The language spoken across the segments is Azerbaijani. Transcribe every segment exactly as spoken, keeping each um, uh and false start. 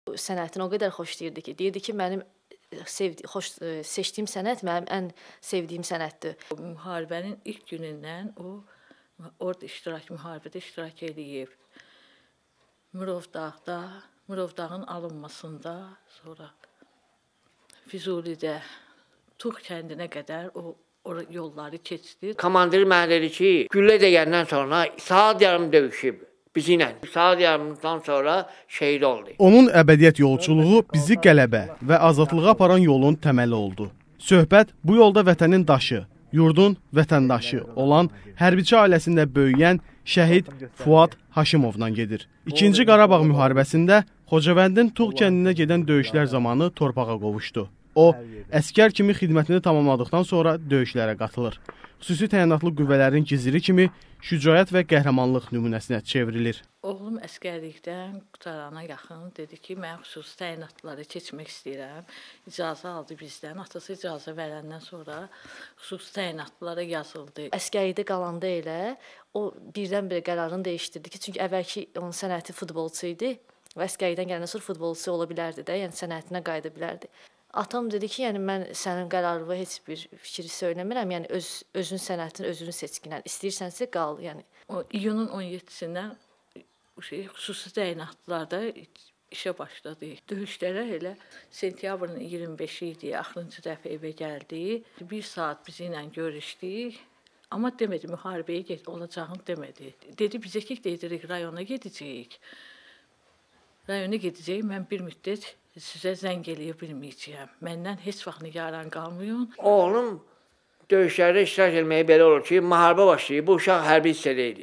Sənətini o qədər xoşlayırdı ki, deyirdi ki, mənim sevdi, xoş, seçdiyim sənət mənim ən sevdiyim sənətdir. Müharibənin ilk günündən o orada iştirak, müharibədə iştirak edib. Murovdağda, Murovdağın alınmasında, sonra Füzulidə, Tuğ kəndinə qədər o yolları keçdi. Komandir mənə dedi ki, güllə dəyəndən sonra saat yarım döyüşüb bizi ilə. Saat yarımdan sonra şəhid oldu. Onun əbədiyyət yolculuğu bizi qələbə və azadlığa aparan yolun təməli oldu. Söhbət bu yolda vətənin daşı, yurdun vətəndaşı olan hərbiçi ailəsində böyüyən şəhid Fuad Haşimovdan gedir. İkinci Qarabağ müharibəsində Xocavəndin Tuğ kəndinə gedən döyüşlər zamanı torpağa qovuşdu. O, əskər kimi xidmətini tamamladıqdan sonra döyüşlərə qatılır. Xüsusi təyinatlı qüvvələrin giziri kimi şücaət və qəhrəmanlıq nümunəsinə çevrilir. Oğlum əskərlikdən qutarana yaxın dedi ki, mən xüsusi təyinatları keçmək istəyirəm. İcazə aldı bizdən. Atası icazə verəndən sonra xüsusi təyinatlara yazıldı. Əskərlikdə qalanda elə o birdən-birə qərarını dəyişdirdi ki, çünki əvvəlki onun sənəti futbolçu idi və əskərlikdən gələndən sonra futbolçu ola bilərdi də, yəni sənətinə qayıda bilərdi. Atam dedi ki, yəni mən sənin qərarına heç bir fikri söyləmirəm, yəni öz özün sənətini özünü seçkinən. İstəyirsənsə qal, yəni. O iyunun on yeddisindən şey xüsusi təyinatlarda işə başladı. Döyüşlərə elə sentyabrın iyirmi beşi idi, axırıncı dəfə evə gəldi. Bir saat bizi ilə görüşdük, amma demədi müharibəyə get olacağını demədi. Dedi bizə ki, deyirik rayona gedəcəyik. Rayona gedəcəyik, mən bir müddət sizə zəng eləyə bilməyəcəyəm. Məndən heç vaxt nigaran qalmayın. Oğlum döyüşlərdə iştirak etməyi belə olur ki, müharibə başlayıb, bu uşaq hərbi hissədə idi.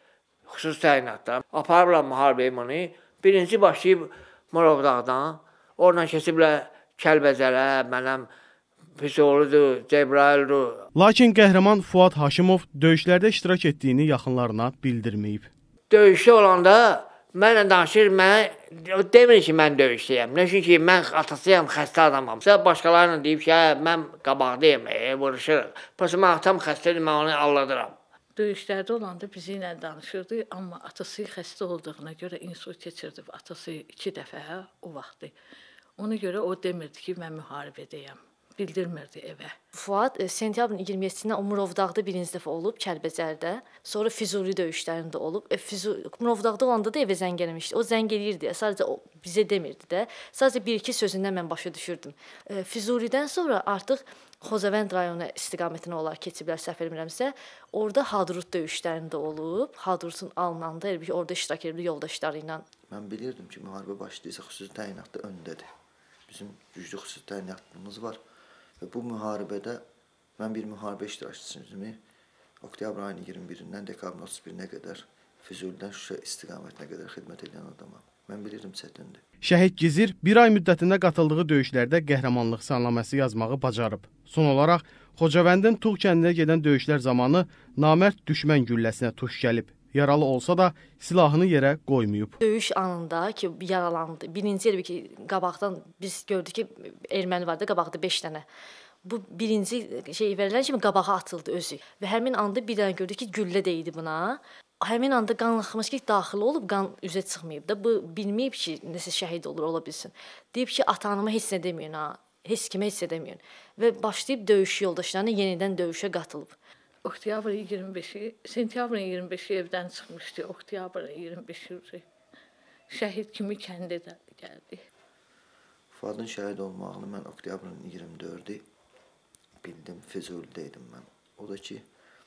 Xüsusi təyinatda. Aparıblar müharibəyə bunu. Birinci başlayıb Murovdağdan, oradan keçiblər Kəlbəzərə, mənəm Füzulidir, Cəbrayıldır. Lakin qəhrəman Fuad Haşimov döyüşlərdə iştirak etdiyini yaxınlarına bildirməyib. Döyüşdə olanda mənlə danışır, mənə demir ki, mən döyüşdəyəm. Nə üçün ki, mən atasıyam, xəstə adamam. Başqalarına deyib ki, mən qabaqdayım, e, vuruşuruq. Prosta mən atam xəstədir, mən onu alladıram. Döyüşlərdə olanda bizi ilə danışırdı, amma atası xəstə olduğuna görə insult keçirdi. Atası iki dəfə o vaxtı. Ona görə o demirdi ki, mən müharibədəyəm. Bildirmirdi evə. Fuad sentyabrın iyirmi yeddisindən o Murovdağda birinci dəfə olub, Kəlbəzərdə. Sonra Füzuli döyüşlərində olub. E, Murovdağda olanda da evə zəng eləmişdi. O zəng eləyirdi, sadəcə o bizə demirdi də. Sadəcə bir-iki sözündən mən başa düşürdüm. E, Füzulidən sonra artıq Xocavənd rayonu istiqamətinə olar keçiblər, səhv eləmirəmsə. Orada Hadrut döyüşlərində olub. Hadrutun alınanda elə bir orada iştirak edirdi yoldaşları ilə. Mən bilirdim ki, müharibə başlayırsa xüsusi təyinatda öndədir. Bizim güclü xüsusi təyinatımız var. Və bu müharibədə mən bir müharibə iştirakçısıyım. Oktyabr ayının iyirmi birindən dekabrın otuz birinə qədər Füzulidən Şuşa istiqamətinə qədər xidmət edən adamam. Mən bilirdim çətindir. Şəhid Gizir bir ay müddətində qatıldığı döyüşlərdə qəhrəmanlıq salnaməsi yazmağı bacarıb. Son olaraq Xocavəndin Tuğ kəndinə gedən döyüşlər zamanı namərd düşmən gülləsinə tuş gəlib. Yaralı olsa da silahını yerə qoymayıb. Döyüş anında ki, yaralandı. Birinci elə ki, qabaqdan biz gördük ki, erməni vardı, qabaqda beş dənə. Bu birinci şey verilən kimi qabağa atıldı özü. Və həmin anda bir dənə gördük ki, güllə deyildi buna. Həmin anda qanlaxmış ki, daxil olub, qan üzə çıxmayıb da. Bu bilməyib ki, nəsə şəhid olur, ola bilsin. Deyib ki, ata-anama heç nə deməyin ha. Heç kimə heç nə deməyin. Və başlayıb döyüş yoldaşlarına yenidən döyüşə qatılıb. Oktyabrın iyirmi beşi, sentyabrın iyirmi beşi evdən çıxmışdı. Oktyabrın iyirmi beşi şəhid kimi kəndə gəldi. Fuadın şəhid olmağını mən oktyabrın iyirmi dördü bildim, Füzulidə idim mən. O da ki,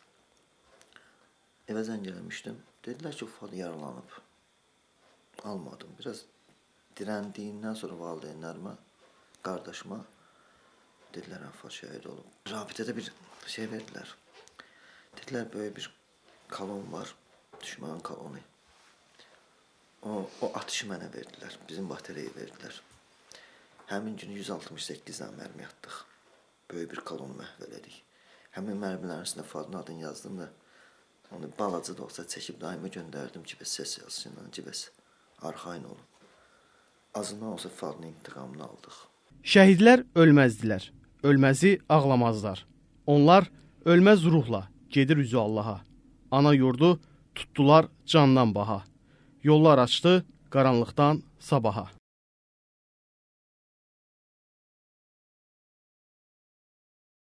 evə zəng eləmişdim. Dedilər ki, Fuad yaralanıb. Almadım. Biraz dirəndiyindən sonra valideynlərimə, qardaşıma dedilər, Fuad şəhid olub. Rabitədə bir şey verdilər. Dedilər, böyük bir kolon var, düşmənin kolonu. O, o atışı mənə verdilər, bizim bateriya verdilər. Həmin günü yüz altmış səkkiz dənə mərmi atdıq. Böyük bir kolonu məhv elədik. Həmin mərmilərin üstündə Fuadın adını yazdım da, onu balacı da olsa çəkib daima göndərdim ki, bəs səs yazsınlar, ki, bəs arxayın olun. Azından olsa Fuadın intiqamını aldıq. Şəhidlər ölməzdilər, ölməzi ağlamazlar. Onlar ölməz ruhla gedir üzü Allaha. Ana yurdu tutdular candan baha. Yollar açdı qaranlıqdan sabaha.